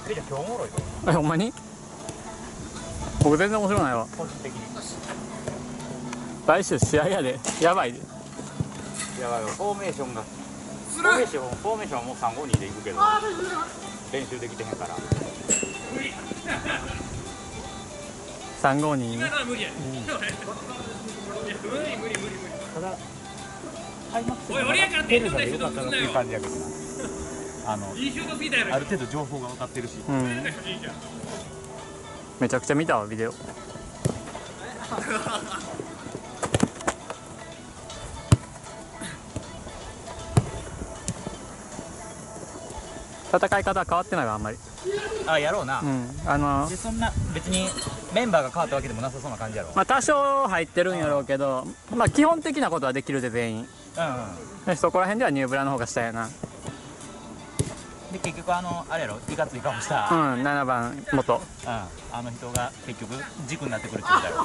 今日おもろいと。 ほんまに？僕全然面白ないわ。 個人的に。 来週試合やで。やばいで。 やばいよ、フォーメーションが。フォーメーションはもう352でいくけど。練習できてへんから。 352。 今のは無理や。 ただ。開幕戦おい俺やからテレサで良かったなっていう感じやけどな。 いいシュートスピードやろ。 ある程度情報が分かってるし。 うん。めちゃくちゃ見たわビデオ。戦い方は変わってないわあんまり。 あ、やろうな。 うん。 でそんな別にメンバーが変わったわけでもなさそうな感じやろ。 まあ多少入ってるんやろうけど、まあ基本的なことはできるで全員。 うんうん。 でそこら辺ではニューブラの方が下やな。 で結局あれやろ、いかつい顔した。 うん、7番元。 うん、あの人が結局軸になってくるって言ったよ。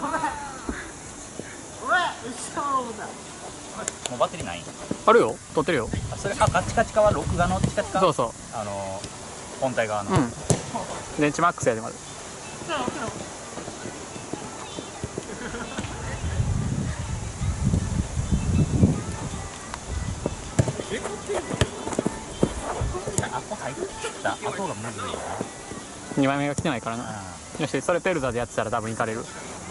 もうバッテリーない？ あるよ、撮ってるよ。 あ、それカチカチかは録画のチカチカ？ そうそう。 本体側の。 うん。電池マックスやでまだ。 あこ入った後がむずいよ 2枚目が来てないからな。よし、それペルザでやってたら多分いかれる。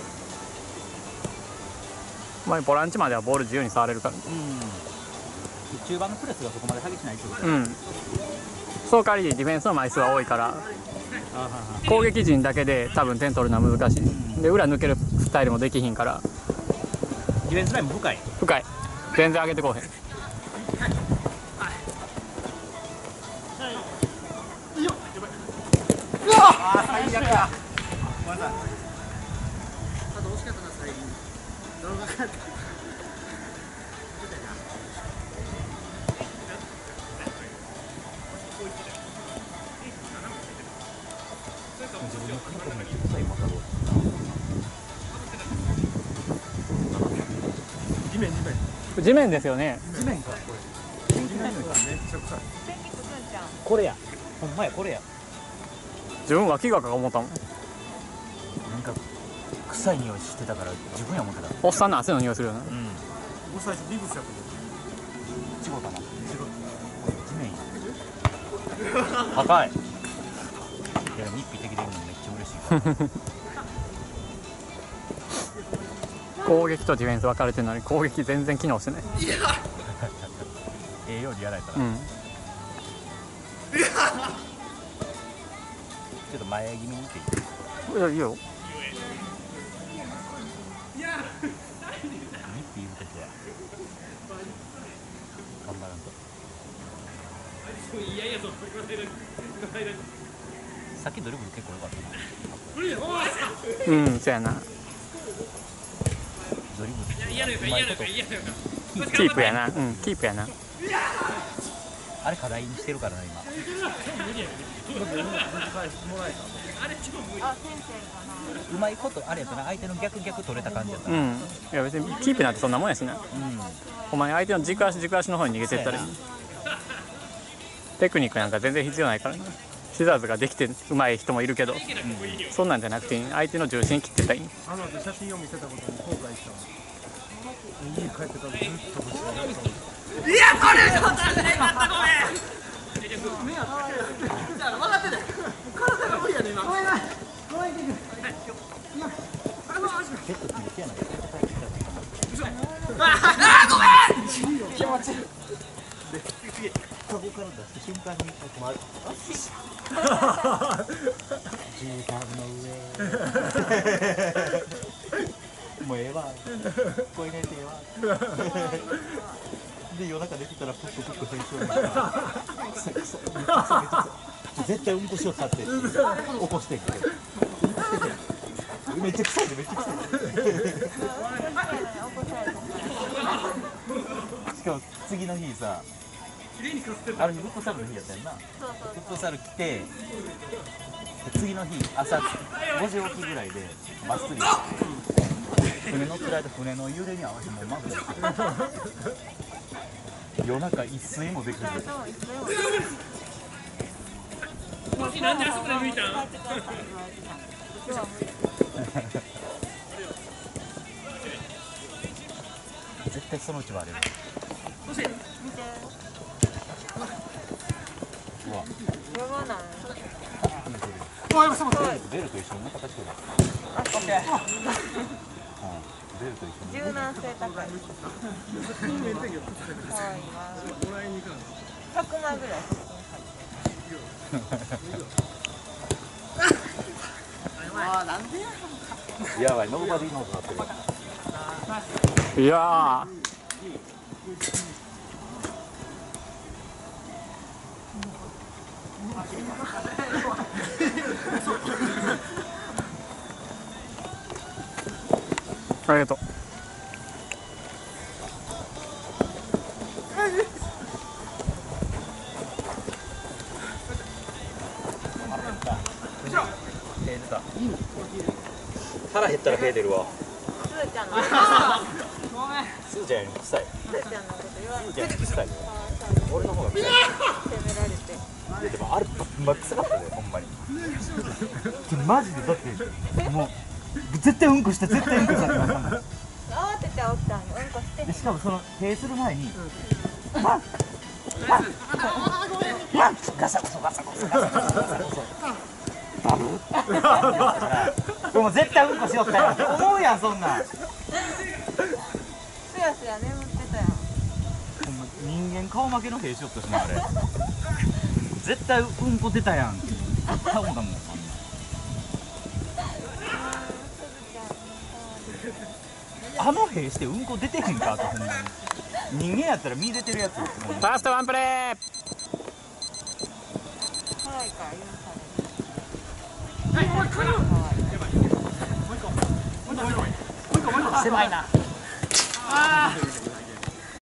まあボランチまではボール自由に触れるから。 中盤のプレスがそこまで激しないってことだ。 うん。その代わりディフェンスの枚数は多いから、攻撃陣だけで多分点取るのは難しい。で裏抜けるスタイルもできひんから。 ディフェンスラインも深い。 深い。全然上げてこうへん。 あ、最悪だ。ごめんなさい。 あと惜しかったな最後。動画かった。 自分の感覚めっちゃ臭いまたどう。 地面ですよね。 地面かこれ。めっちゃ臭い。これや。ほんまやこれや。 自分脇がか思ったもん。 なんか臭い匂いしてたから自分や思ってた。 おっさんの汗の匂いするよな。 僕最初ビブスやと思う。 違うかな。地面や。高い。いや日費的でるのめっちゃ嬉しいから。 攻撃とディフェンス分かれてるのに攻撃全然機能してない。 ええようにやられたら。 うん。 ちょっと前気味にいっていい？ いやいいよ。 日費言うてて頑張らんと。さっきドリブル結構良かったな。 うん、そうやな。 ドリブル嫌な予感、嫌な予感、嫌な予感。 キープやな。うん、キープやな。 あれ課題にしてるからな今。うまいことあれやったな、相手の逆取れた感じやったな。 うん。いや別にキープなんてそんなもんやしな。お前相手の軸足の方に逃げてったらいい。テクニックなんか全然必要ないからな。シザーズができてうまい人もいるけど、そんなんじゃなくて相手の重心切ってたらいい。 あの後写真を見せたことに後悔したわ。家帰ってからずっと欲しい。いや、これちょっと待って、ごめん。目やったじゃあ分かってたよ。体が無理やね今。ごめんな。ごめん。 結構気持ちやな。 ごめん。気持ちいい。 カゴから出した瞬間に回る。絨毯の上。もうええわ。これねえてえわ。で夜中寝てたらプップ減りそうになった。絶対うんこしようさって起こしてんけど。めっちゃ臭いでめっちゃ臭い。しかも次の日さ。ある日フットサルの日やったよな。フットサル来て次の日朝5時起きぐらいでバス釣りして船乗ってる間船の揺れに合わせてもうマグ夜中一睡もできる。 なんであそこで抜いたん？ 絶対そのうち割れる。うわ。 やばない。 ベルと一緒の形してる。 あ、オッケー。 ベルと一緒の。 柔軟性高い。可愛いわ。100枚ぐらい。 やばい、ノーバディーノートなってる。 いやありがとう。 手出た。腹減ったら手出るわ。 すーちゃんの。 スーちゃんよりも臭い。 すーちゃんのこと言われて。 スーちゃんより臭い。俺の方が臭い。 責められて。 いやでもあればっ臭かったで、ほんまに。マジでだってもう絶対うんこしたってなったんだ。 慌てて起きたの。うんこして。 でしかもその手する前にガサゴソガサゴソガサゴソガサゴソバブでも絶対うんこしよったやんって思うやん、そんなん。 すやすや眠ってたやん。 ほんま人間顔負けの兵しよったしな、あれ。絶対うんこ出たやんって絶対思ったもん。あの兵してうんこ出てへんかと、ほんまに。人間やったら身出てるやつ。 ファーストワンプレー。 可愛いから許される。 狭いな。